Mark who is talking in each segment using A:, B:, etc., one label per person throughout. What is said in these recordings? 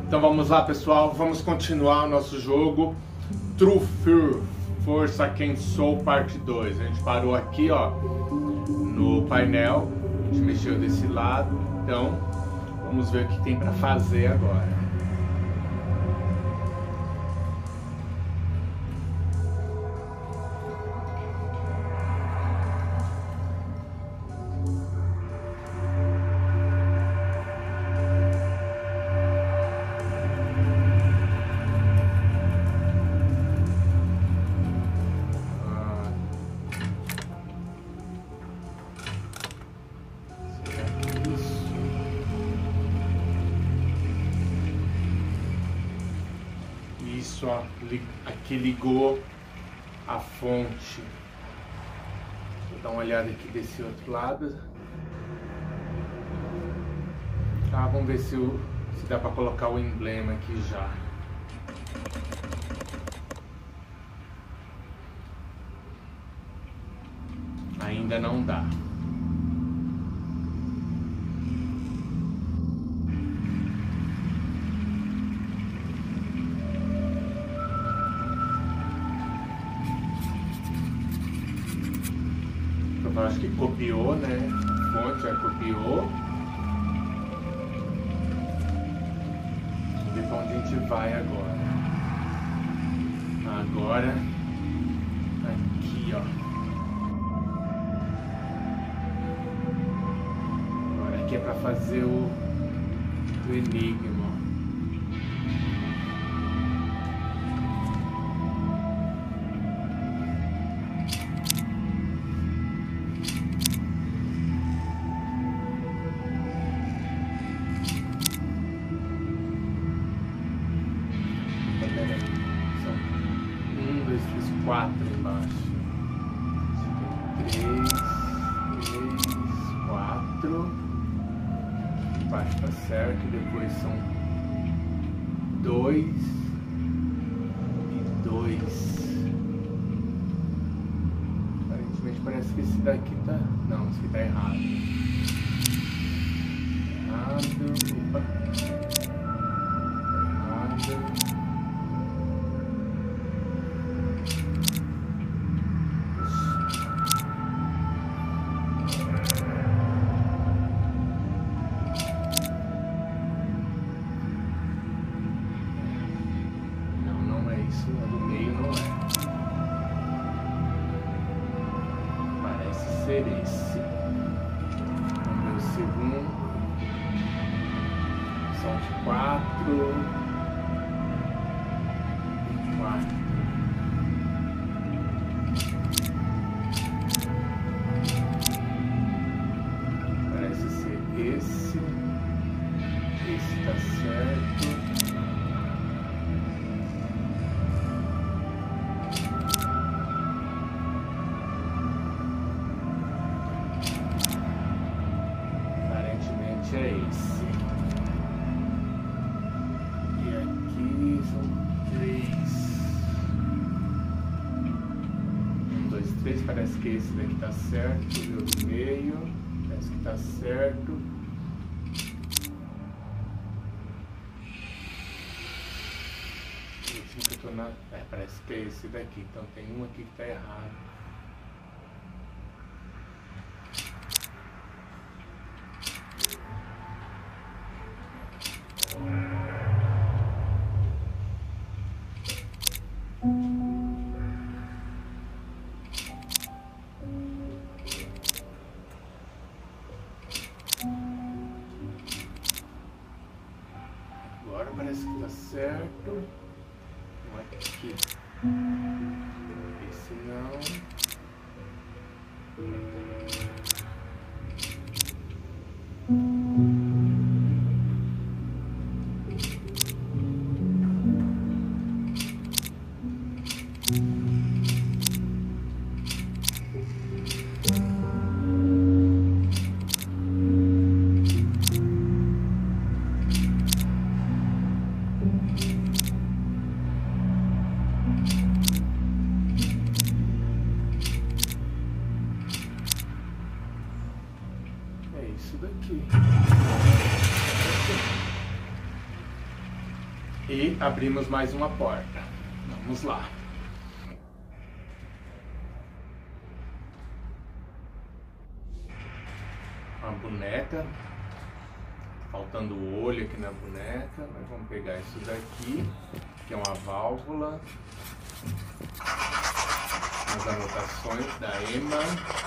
A: Então vamos lá, pessoal, vamos continuar o nosso jogo True Fear, Força Quem Sou, parte 2. A gente parou aqui, ó, no painel, a gente mexeu desse lado, então vamos ver o que tem para fazer agora. Isso, ó, aqui ligou a fonte. Vou dar uma olhada aqui desse outro lado. Tá, vamos ver se dá para colocar o emblema aqui já. Ainda não dá. Eu acho que copiou, né? A fonte já copiou. Vamos ver para onde a gente vai agora. Agora, aqui, ó. Agora aqui é para fazer o enigma. Quatro embaixo. 3, 4. Embaixo tá certo. Depois são 2 e 2. Aparentemente parece que esse daqui tá. Não, esse aqui tá errado. Opa. Errado. Esse. Vamos ver o segundo. São 4 e 4. Parece ser esse. Esse tá certo. É esse. E aqui são 3. 1, 2, 3. Parece que esse daqui tá certo. O do meio. Parece que tá certo. O último que eu tô na. Parece que é esse daqui. Então tem um aqui que tá errado. Agora parece que tá certo. Aqui. Esse não. E abrimos mais uma porta. Vamos lá. Uma boneca. Faltando o olho aqui na boneca. Mas vamos pegar isso daqui, que é uma válvula. As anotações da Emma.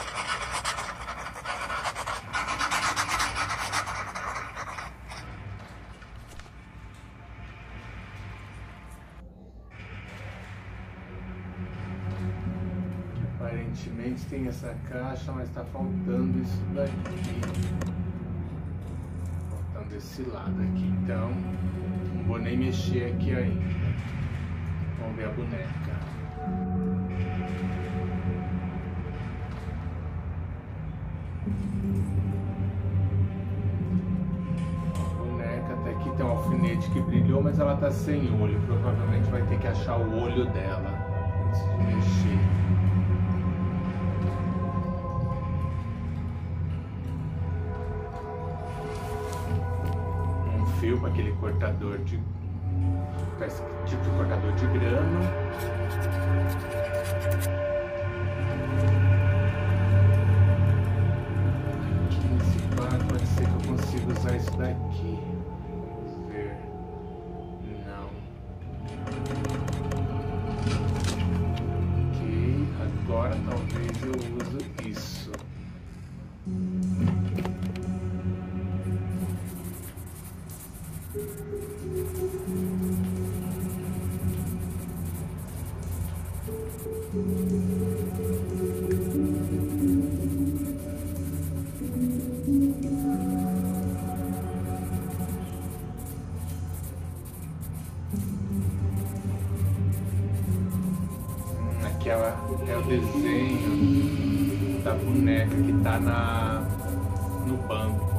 A: Aparentemente tem essa caixa, mas está faltando isso daqui. Faltando esse lado aqui, então não vou nem mexer aqui ainda. Vamos ver a boneca. A boneca até aqui tem um alfinete que brilhou, mas ela está sem olho. Provavelmente vai ter que achar o olho dela antes de mexer. Fio para aquele cortador de tipo de cortador de grano. Aqui nesse par pode ser que eu consiga usar isso daqui. Vamos ver. Não. Ok, agora talvez eu use isso. Aqui é o desenho da boneca que está no banco.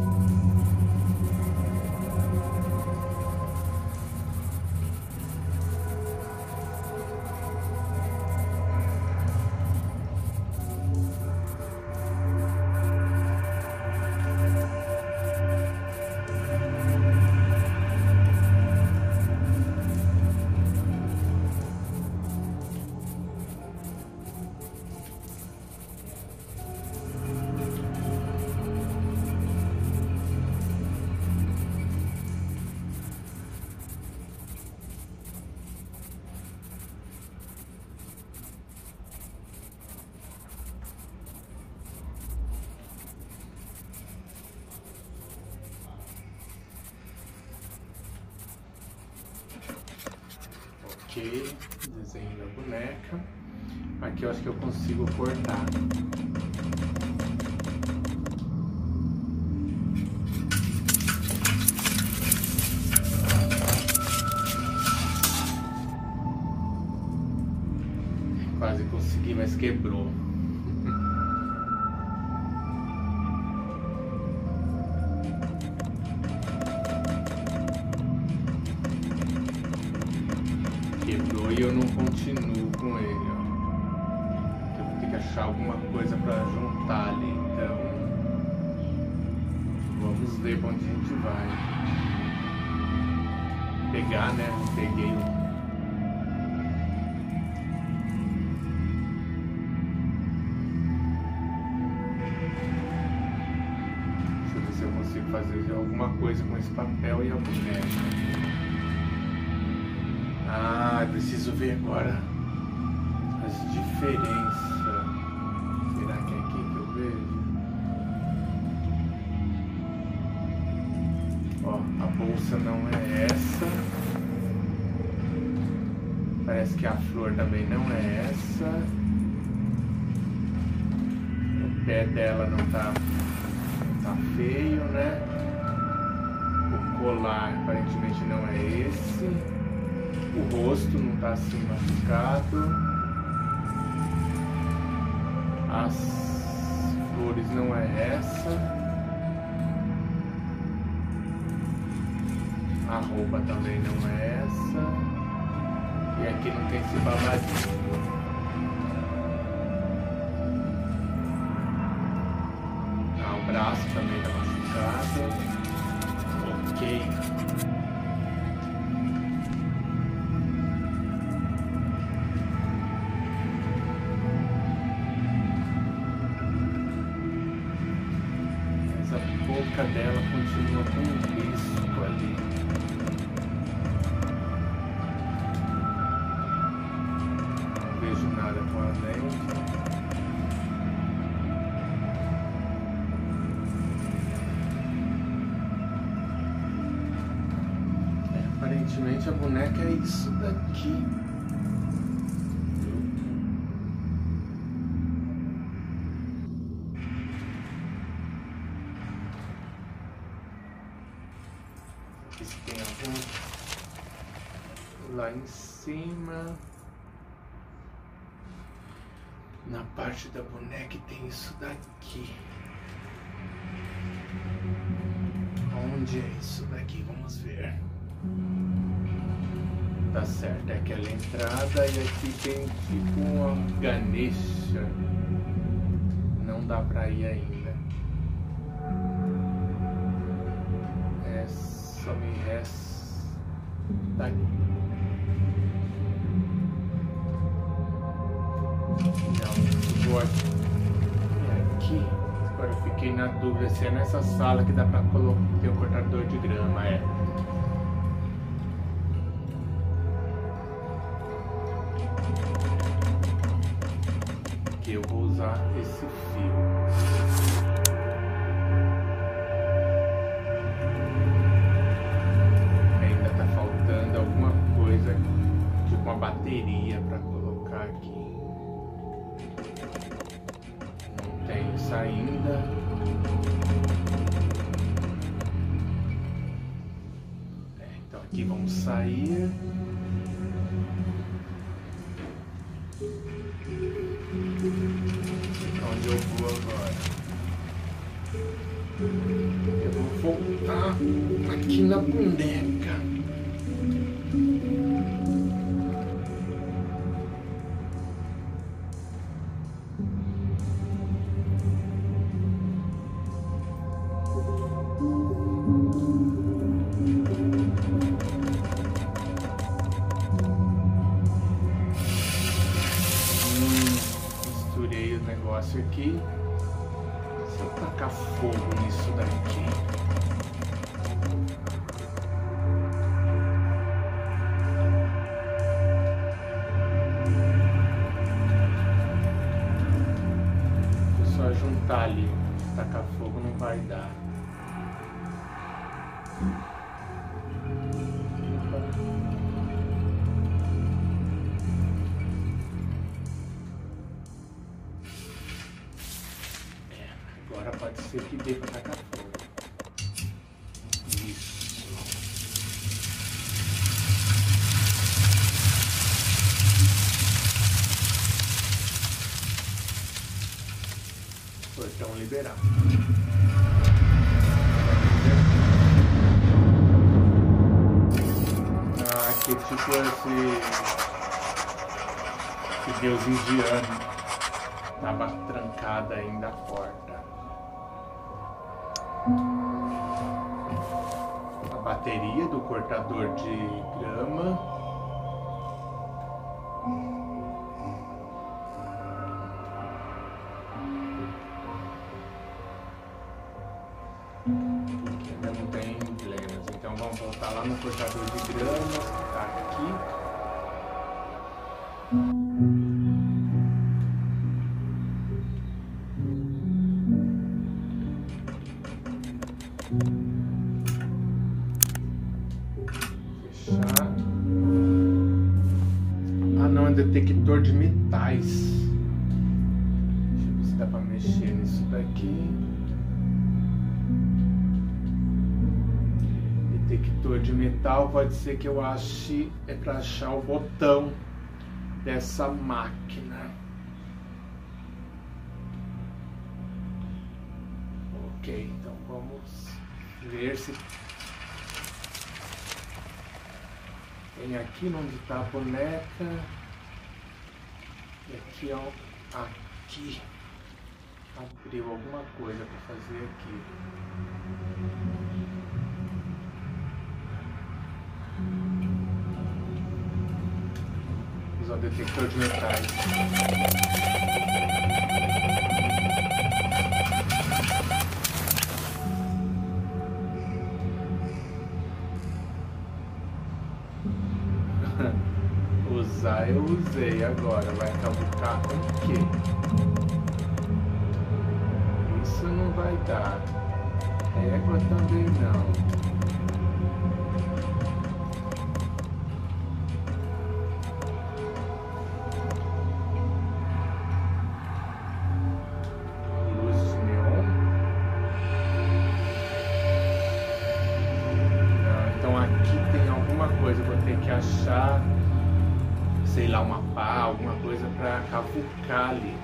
A: Ok, desenho da boneca. Aqui eu acho que eu consigo cortar. Quase consegui, mas quebrou. Quebrou e eu não continuo com ele, ó. Eu vou ter que achar alguma coisa para juntar ali, então vamos ver pra onde a gente vai. Pegar, né? Peguei um. Deixa eu ver se eu consigo fazer alguma coisa com esse papel e a boneca. Ah, eu preciso ver agora as diferenças. Será que é aqui que eu vejo? Ó, a bolsa não é essa. Parece que a flor também não é essa. O pé dela não tá feio, né? O colar aparentemente não é esse. O rosto não está assim machucado. As flores não é essa. A roupa também não é essa. E aqui não tem esse babadinho. Ah, o braço também está machucado. Ok. Aparentemente a boneca é isso daqui. Se tem algum lá em cima. Na parte da boneca tem isso daqui. Onde é isso daqui? Vamos ver. Tá certo, é aquela entrada e aqui tem tipo uma Ganesha. Não dá pra ir ainda. Só me resta não, vou aqui. Agora eu fiquei na dúvida se é nessa sala que dá pra colocar o cortador de grama. É. Que eu vou usar esse fio. Tipo uma bateria para colocar aqui. Não tem isso ainda. Então aqui vamos sair. Onde eu vou agora? Eu vou voltar aqui na boneca. Aqui, se eu tacar fogo nisso daqui, é só juntar ali, tacar fogo não vai dar. Pode ser que dê pra tacar fogo. Isso. Portão liberado. Ah, aqui tipo esse deus indiano. Tava trancada ainda a porta. A bateria do cortador de grama. Aqui ainda não tem emblemas, então vamos voltar lá no cortador de grama, que está aqui. Detector de metais. Deixa eu ver se dá pra mexer nisso daqui. Detector de metal pode ser que eu ache. É pra achar o botão dessa máquina. Ok, então vamos ver se tem aqui onde está a boneca. E aqui, ó, aqui abriu alguma coisa para fazer aqui. Usar o detector de metais. Usar eu usei, agora vai caducar com o quê? Isso não vai dar. Régua também não. mesma coisa, vou ter que achar, sei lá, uma pá, alguma coisa pra cavucar ali.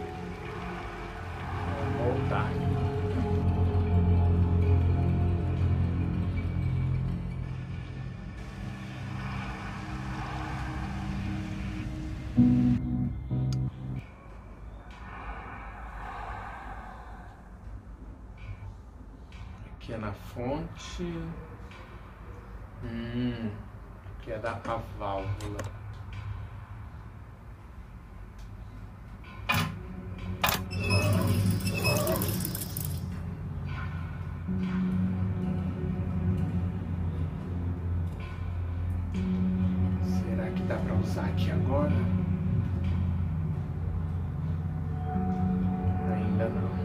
A: Vamos voltar. Aqui é na fonte. Aqui é da a válvula. Será que dá para usar aqui agora? Ainda não.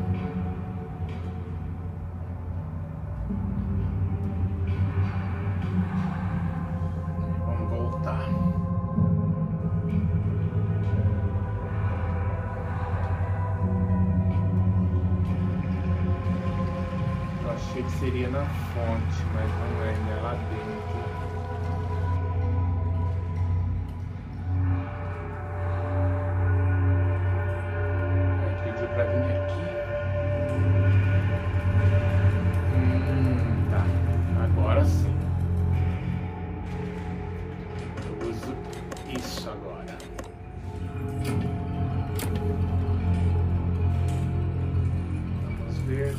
A: Vamos voltar. Eu achei que seria na fonte, mas não é, ainda é lá dentro. Pra vir aqui. Tá. Agora sim. Eu uso isso agora. Vamos ver.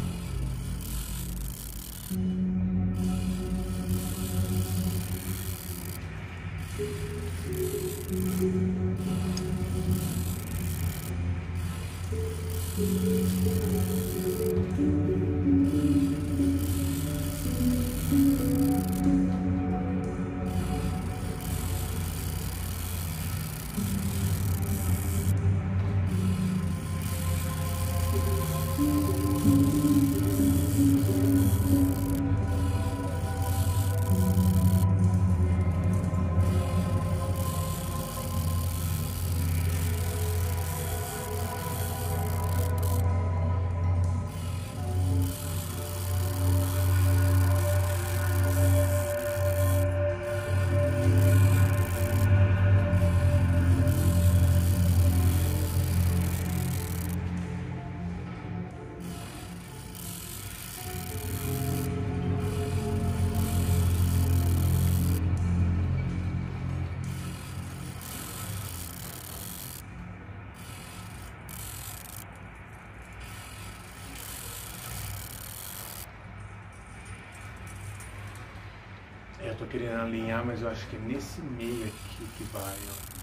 A: Eu tô querendo alinhar, mas eu acho que é nesse meio aqui que vai, ó.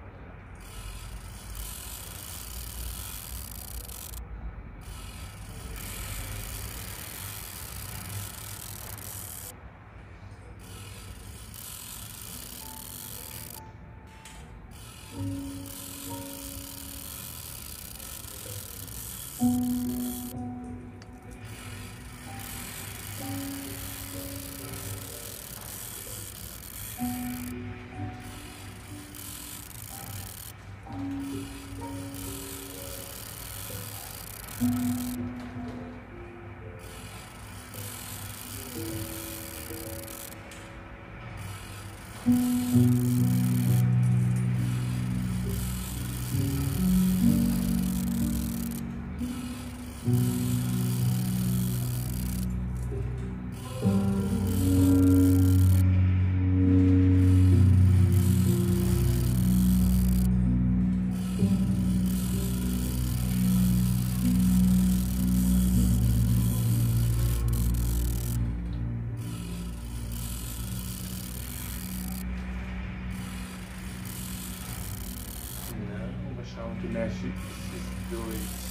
A: Que mexe esses dois.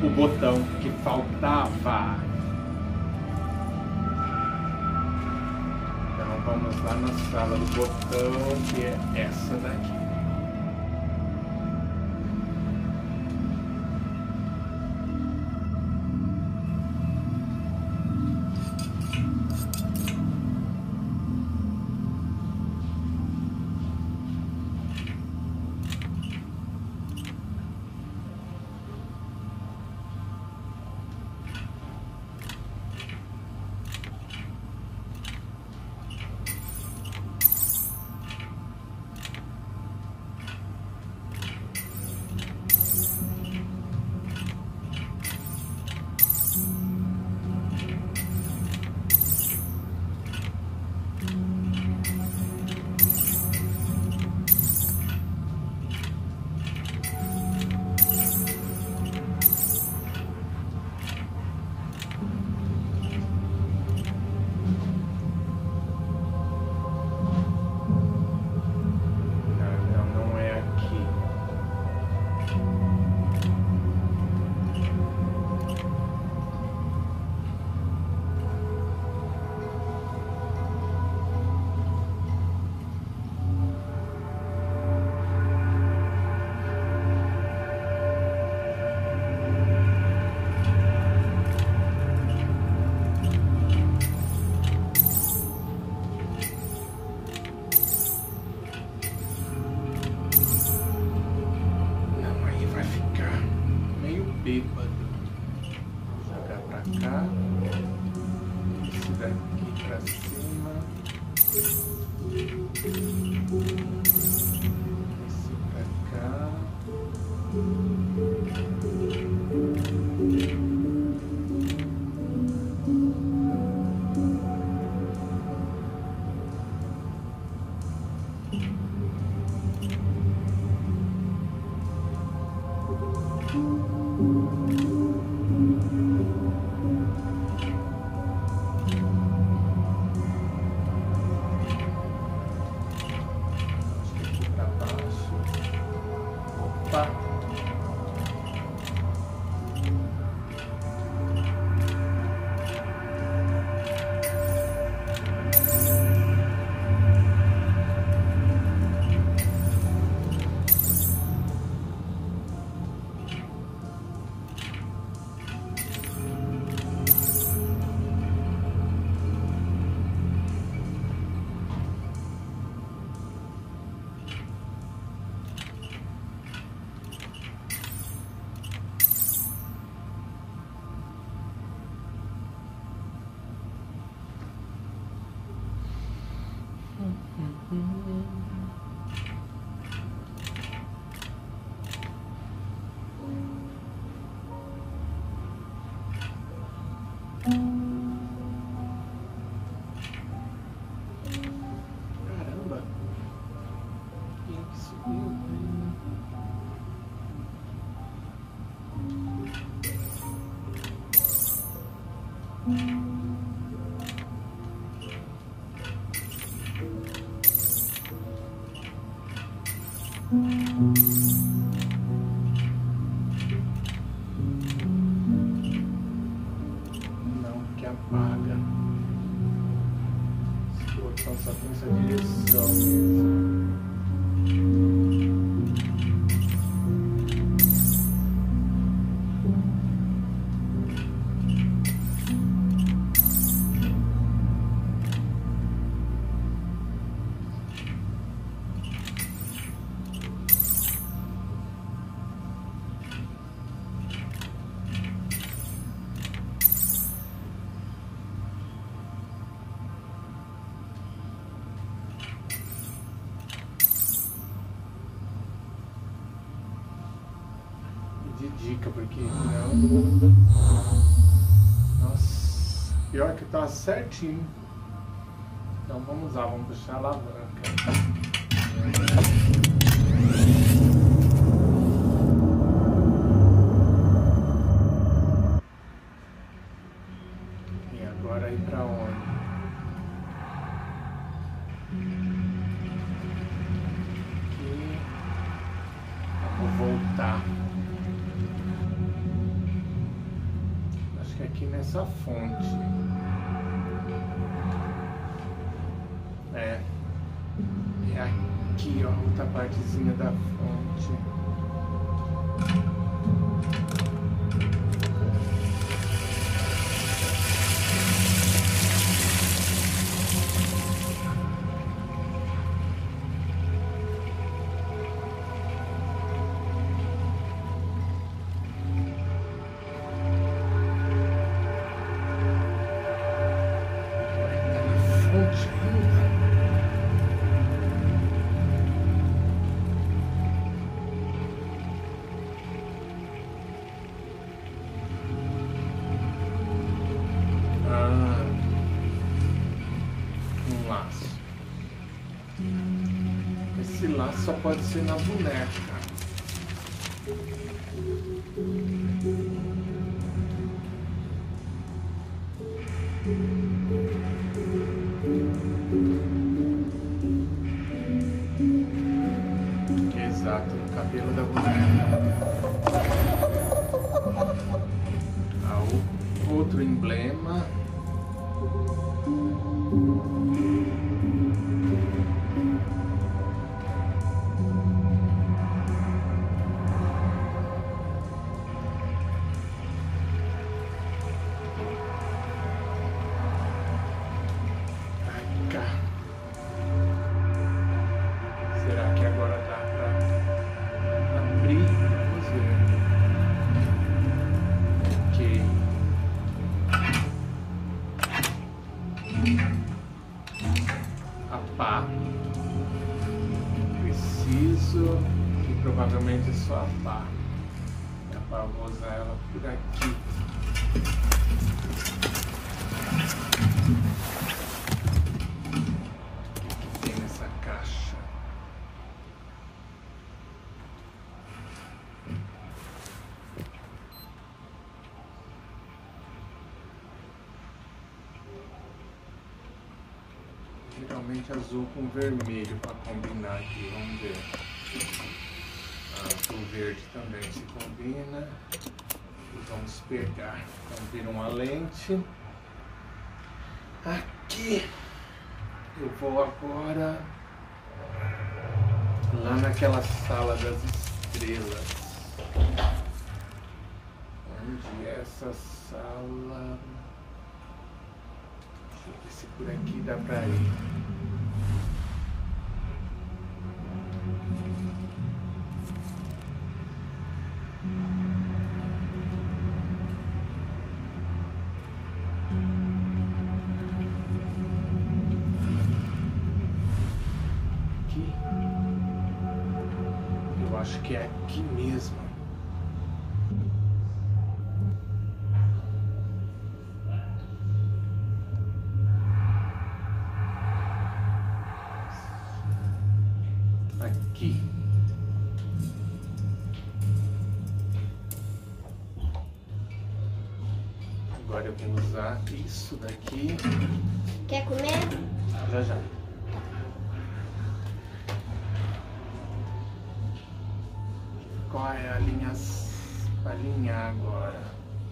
A: o botão que faltava. Então vamos lá na sala do botão, que é essa daqui. Jogar pra cá, esse daqui pra cima, esse pra cá. Caramba! Quem é que subiu? Não, que apaga. Esse botão só tem essa direção mesmo. De dica, porque não. Nossa, pior que tá certinho. Então vamos lá, vamos puxar a alavanca. E agora ir pra onde? Aqui. Vamos voltar. essa fonte. É aqui, ó, outra partezinha da fonte. Esse laço só pode ser na boneca. Exato, no cabelo da boneca. Outro emblema. Será que agora dá pra abrir? Vamos ver. Ok. A pá. Preciso. E provavelmente só a pá. A pá eu vou usar ela por aqui. O que tem nessa caixa? Geralmente azul com vermelho para combinar aqui, vamos ver. Azul verde também se combina. E vamos pegar. Então vira uma lente. Aqui eu vou agora lá naquela sala das estrelas. Onde é essa sala? Deixa eu ver se por aqui dá pra ir. Aqui. Eu acho que é aqui mesmo. Aqui. Agora eu vou usar isso daqui.
B: Quer comer?
A: Já já. Qual é a linha para alinhar agora?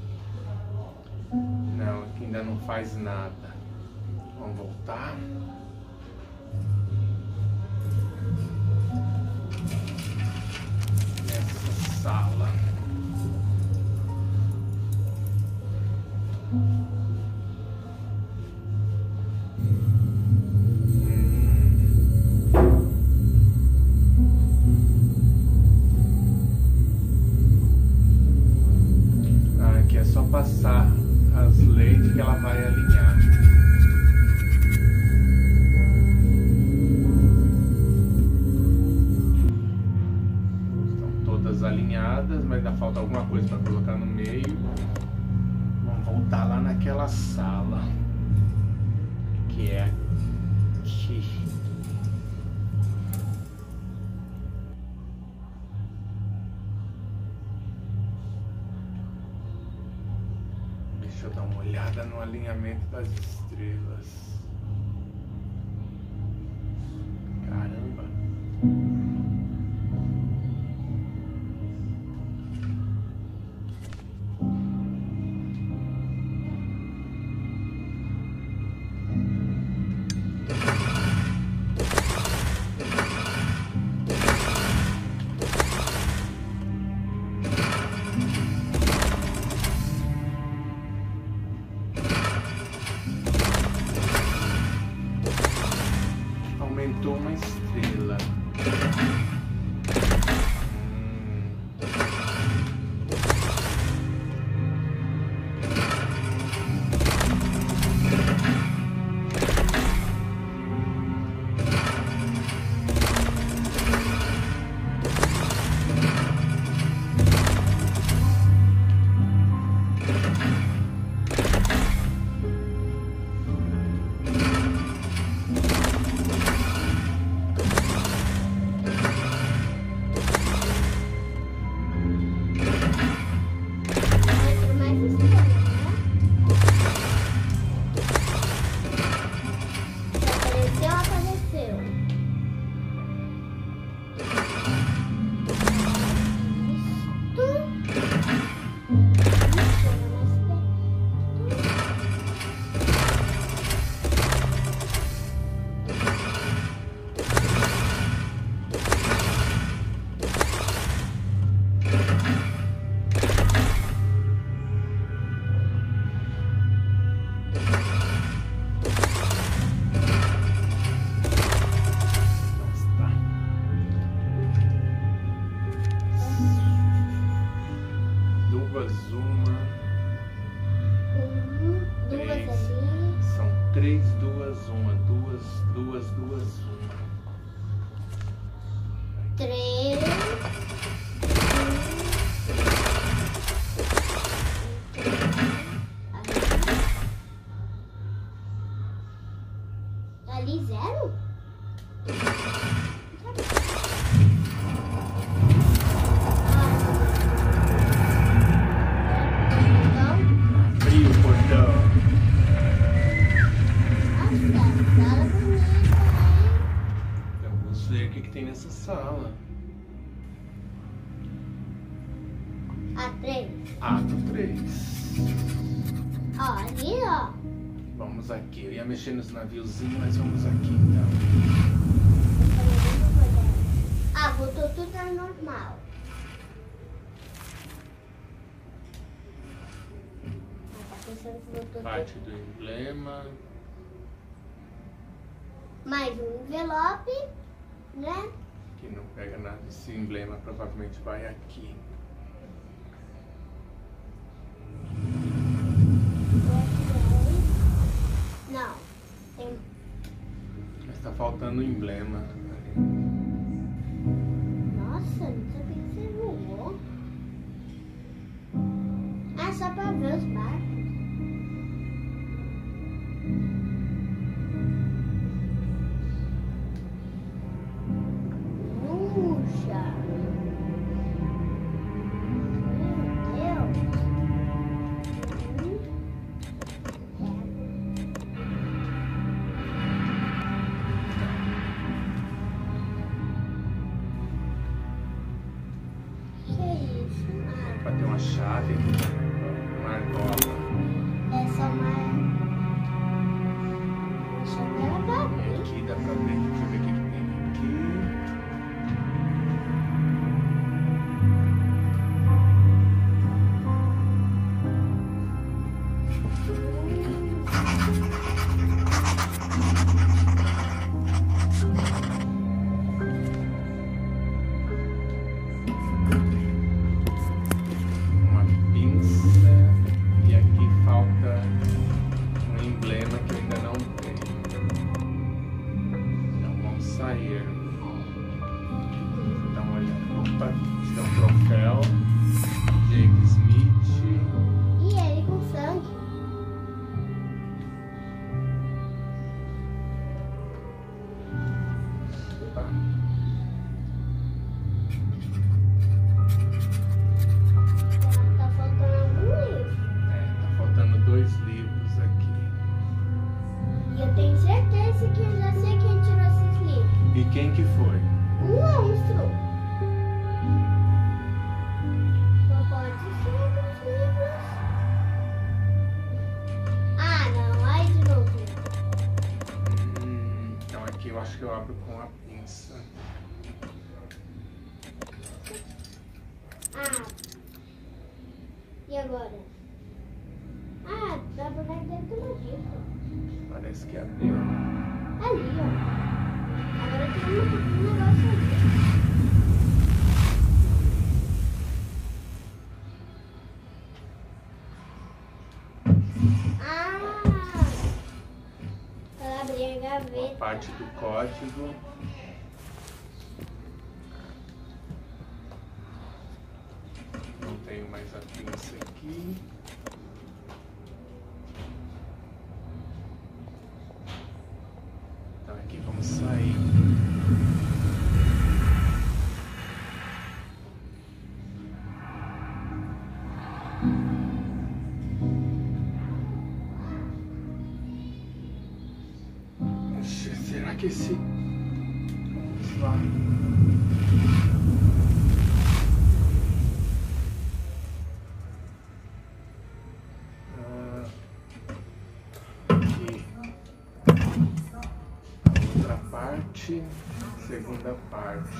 A: Não, aqui ainda não faz nada. Vamos voltar. Nessa sala. Aqui é só passar as lentes que ela vai alinhar. Estão todas alinhadas, mas ainda falta alguma coisa para colocar no meio. Vamos voltar lá naquela sala, que é aqui. Deixa eu dar uma olhada no alinhamento das estrelas. Caramba! estrela.
B: Ali 0?
A: Abri o portão.
B: Nossa, sala bonita, hein?
A: Vamos ver o que tem nessa sala.
B: A3.
A: Ato 3.
B: Ó, ali, ó.
A: Vamos aqui. Eu ia mexer nos naviozinhos, mas vamos aqui então.
B: Ah, botou tudo normal. Tá pensando que botou
A: Parte do emblema.
B: mais um envelope, né?
A: Que não pega nada. Esse emblema provavelmente vai aqui.
B: Não. Tem...
A: Mas tá faltando o emblema.
B: Nossa, não sabia que você voou. Ah, só pra ver os barcos. Puxa. Meu Deus.
A: Pra ter uma chave, uma argola.
B: Essa é uma chave pra abrir.
A: Aqui dá pra ver. Deixa eu ver o que tem aqui. Uma pinça. E aqui falta um emblema que eu ainda não tenho. Então vamos sair. Dá uma olhada. Opa, isso é um troféu. Jake Smith.
B: E ele com sangue.
A: Opa.
B: Tá faltando algum livro.
A: Tá faltando 2 livros aqui.
B: E eu tenho certeza que eu já sei quem tirou esses livros.
A: E quem que foi?
B: Um monstro. Só pode ser os livros. Ah, não. Aí de novo.
A: Então aqui eu acho que eu abro com a pinça.
B: Ah. E agora? Ah, da boneca deve ter uma dica.
A: Parece que abriu.
B: Ali, ó. Agora um negócio ali. Para abrir a gaveta.
A: A parte do código. Não tenho mais a pinça aqui. Então aqui vamos sair. Será que esse... Vamos lá. Aqui. A outra parte. Segunda parte.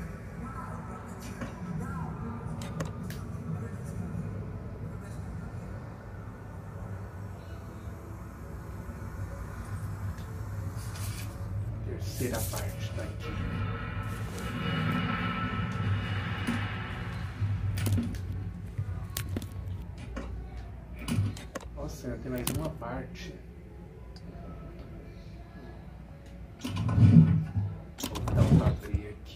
A: Terceira parte tá aqui. Nossa, tem mais uma parte. Vou dar um abrir aqui.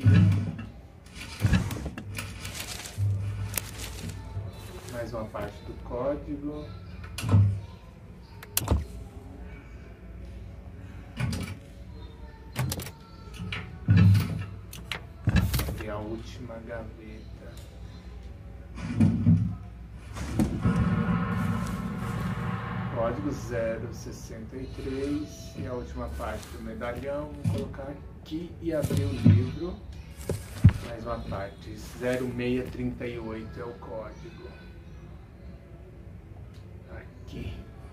A: Mais uma parte do código. A última gaveta. Código 063 e a última parte do medalhão. Vou colocar aqui e abrir o livro. Mais uma parte. 0638 é o código. Aqui.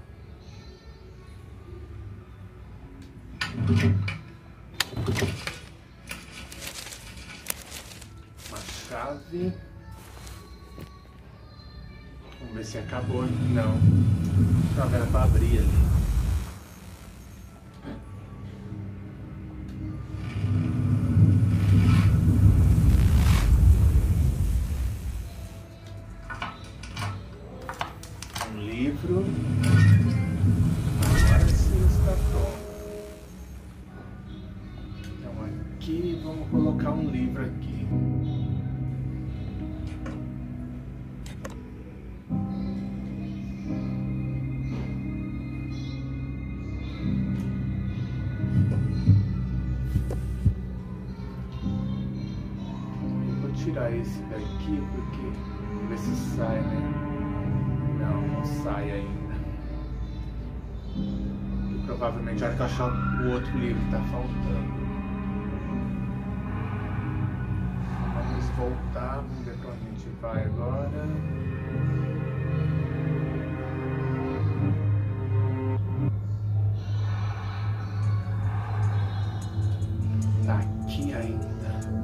A: Chave. Vamos ver se acabou. Não. Chave era para abrir ali. Um livro. Agora sim está pronto. Então aqui vamos colocar um livro aqui. Tirar esse daqui porque ver se sai, né? Não sai ainda. E provavelmente vai achar o outro livro que tá faltando. Vamos voltar, vamos ver pra onde a gente vai agora. Tá aqui ainda.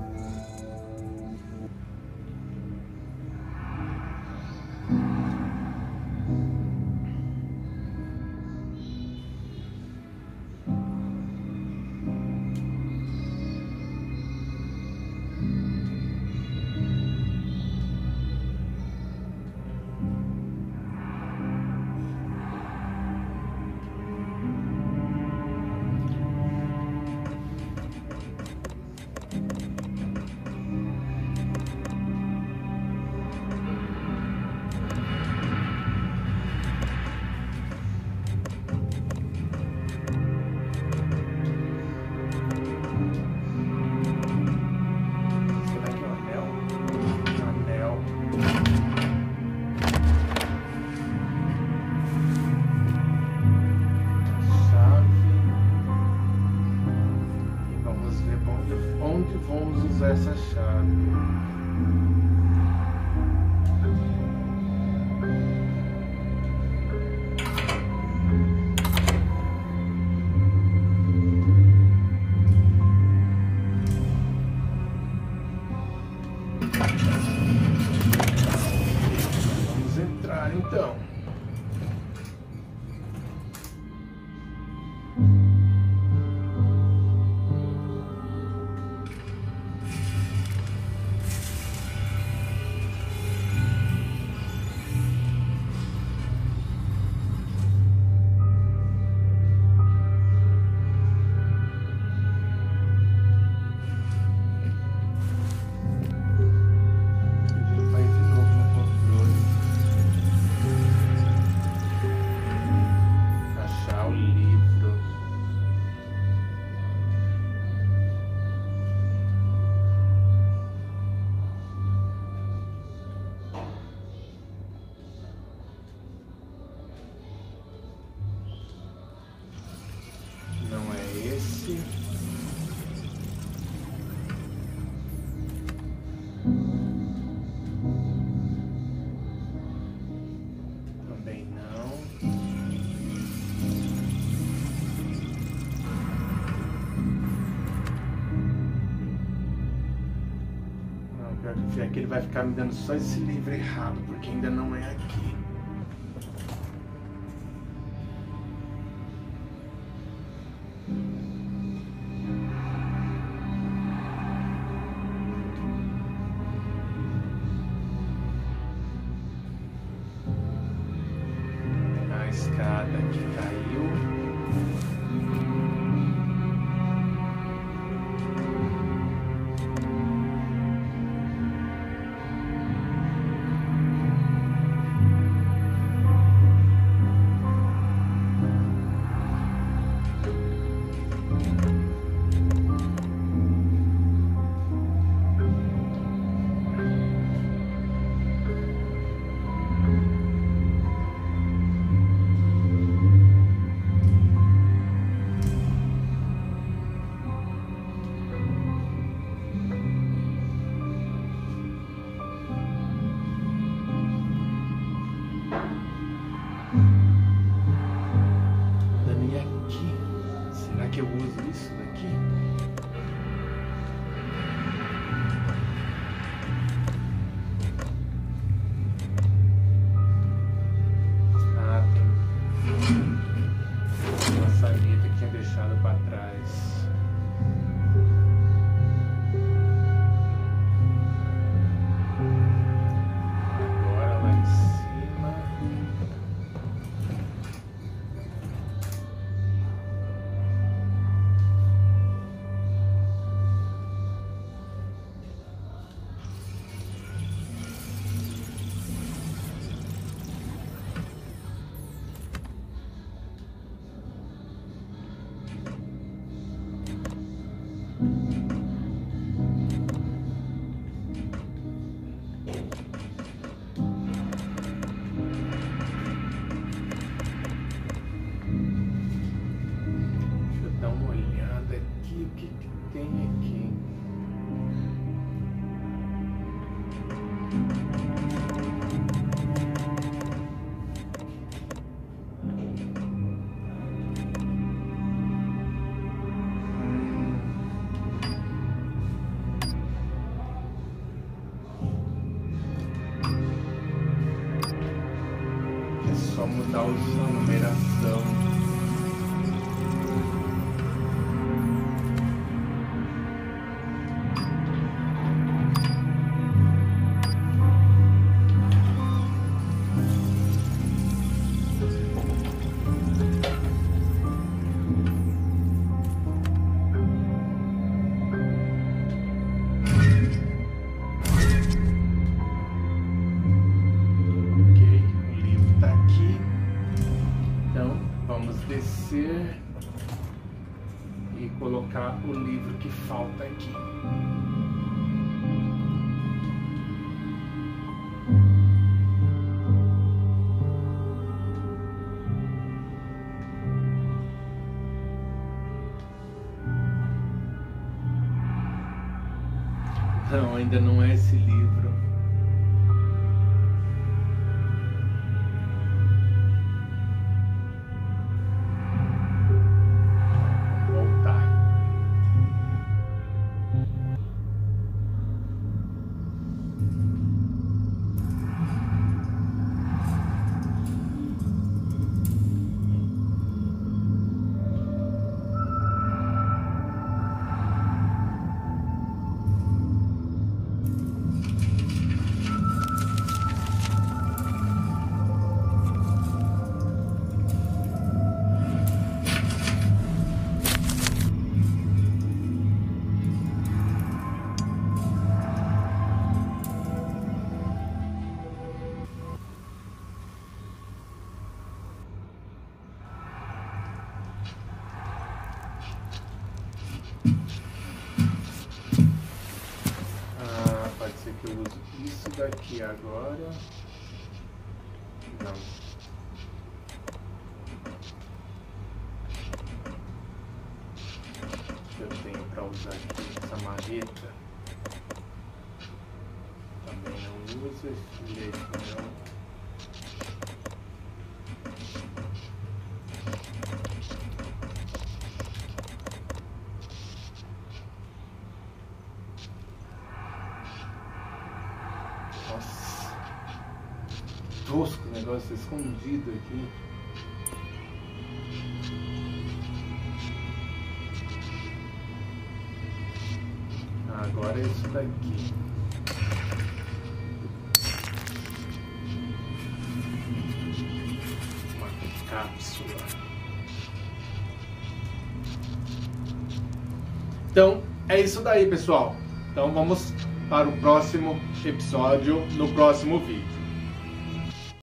A: Essa chave. Vamos entrar então. Pior que vier aqui, ele vai ficar me dando só esse livro errado, porque ainda não é aqui. A escada que caiu. Que eu uso isso daqui? Ah, tem uma sanita que tinha deixado para trás. Agora lá em cima. Só mudar a numeração. Descer e colocar o livro que falta aqui. Não, ainda não é esse livro. Pode ser que eu use isso daqui agora. Não. Eu tenho para usar aqui essa marreta. Também não uso esse jeito, não. tosco o negócio escondido aqui. Agora é isso daqui. Uma cápsula. Então, é isso daí, pessoal. Então vamos para o próximo episódio, no próximo vídeo.